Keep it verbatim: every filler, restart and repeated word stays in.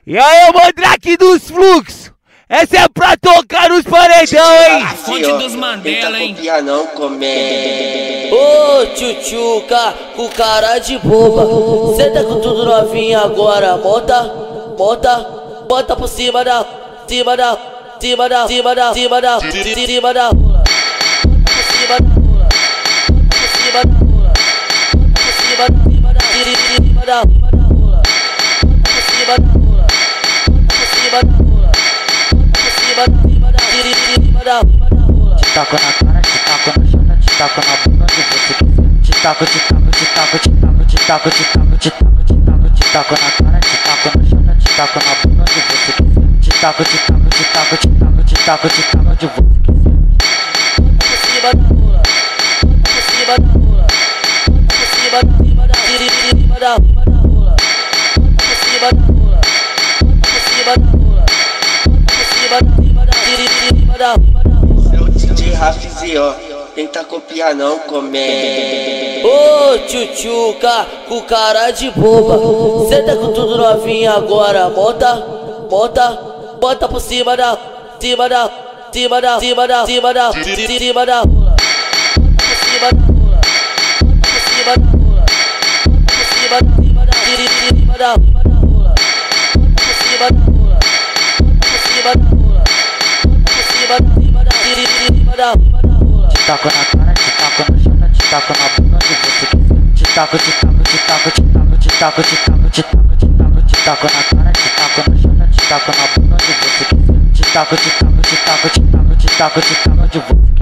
E aí, o Mandrake dos Fluxos, essa é pra tocar nos paredão, hein? A fonte dos Mandela, hein? Não comer. Ô tchutchuca, com cara de boba. Cê tá com tudo novinha agora. Bota, bota, bota por cima da, cima da, cima da, cima da, cima da, cima da rola. Por cima da rola, por cima da rola, por cima da, cima da, cima da, cima da rola. Por cima da rola, por cima da rola, por cima da, cima da, cima da, cima da rola. Te taco na cara, te taco na chata, te taco na bunda onde você quiser. Te taco, te taco, te taco, te taco, te taco, te taco, te taco, te taco, te taco na cara, te taco na chata, te taco na bunda onde você quiser. Te taco, te taco, te taco, te taco, te taco, te taco onde você quiser. Por cima da rola, por cima da rola, por cima da, cima da, cima da, cima da rola. Por cima da rola, por cima da rola, por cima da, cima da, cima da, cima da rola. É o D J Rafizinho, tenta copiar não comer. Ô tchutchuca, com cara de boba. Cê tá com tudo novinha agora. Bota, bota, bota por cima da, cima da, cima da, cima da, cima da, cima da rola. Por cima da rola, por cima da rola, por cima da, cima da, cima da, cima da rola. Por cima da rola, por cima da rola, por cima da, cima da, cima da, cima da rola. Te taco na cara, te taco na chata, te taco na bunda onde você quiser. Te taco, te taco, te taco, te taco, te taco, te taco, te taco, te taco, te taco na cara, te taco na chata, te taco na bunda onde você quiser. Te taco, te taco, te taco, te taco, te taco, te taco onde você quiser.